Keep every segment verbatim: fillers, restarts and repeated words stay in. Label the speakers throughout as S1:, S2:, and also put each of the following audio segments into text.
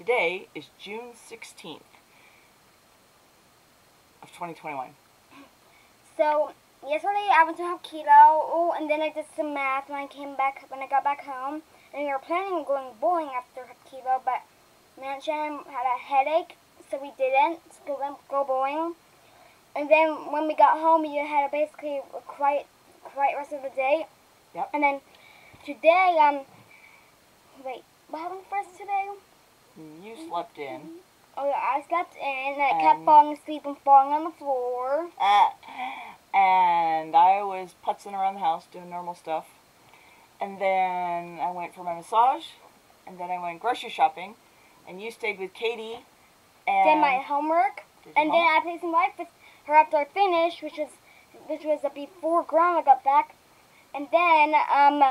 S1: today is June sixteenth of twenty twenty-one.
S2: So, yesterday I went to Hapkido, and then I did some math when I came back, when I got back home. And we were planning on going bowling after Hapkido, but Mansion had a headache, so we didn't go, go bowling. And then when we got home, we had a basically a quiet, quiet rest of the day.
S1: Yep.
S2: And then today, um, wait, what happened first today?
S1: You slept in.
S2: Oh yeah, I slept in, and I
S1: Um,
S2: kept falling asleep and falling on the floor.
S1: Uh, and I was putzing around the house doing normal stuff. And then I went for my massage. And then I went grocery shopping. And you stayed with Katie. And
S2: Did my homework.
S1: did
S2: And
S1: your
S2: then
S1: home-
S2: I played some life with her after I finished, which was which was uh, before Grandma got back. And then um,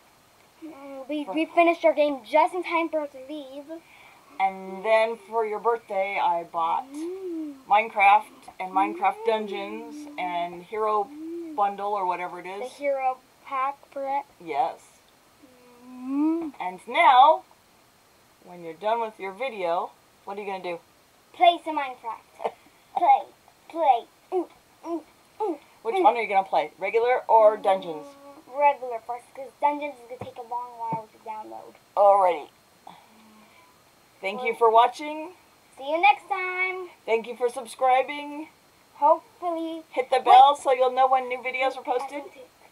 S2: we we finished our game just in time for her to leave.
S1: And then for your birthday, I bought Minecraft and Minecraft Dungeons and Hero Bundle or whatever it
S2: The
S1: is.
S2: hero pack for it.
S1: Yes. And now, when you're done with your video, what are you going to do?
S2: Play some Minecraft. Play, play. Ooh, ooh, ooh.
S1: Which one are you going to play? Regular or Dungeons?
S2: Regular first, because Dungeons is going to take a long while to download.
S1: Alrighty. Thank you for watching.
S2: See you next time.
S1: Thank you for subscribing.
S2: Hopefully.
S1: Hit the bell so you'll know when new videos are posted.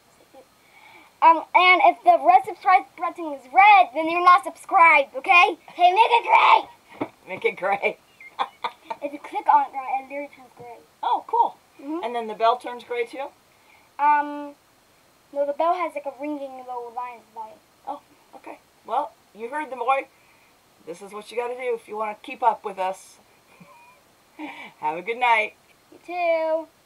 S2: Um, and if the red subscribe button is red, then you're not subscribed, okay? Hey, make it gray!
S1: Make it gray.
S2: If you click on it, it literally turns gray.
S1: Oh, cool.
S2: Mm-hmm.
S1: And then the bell turns gray too?
S2: Um, no, the bell has like a ringing little lines by it.
S1: Oh, okay. Well, you heard the boy. This is what you got to do if you want to keep up with us. Have a good night.
S2: You too.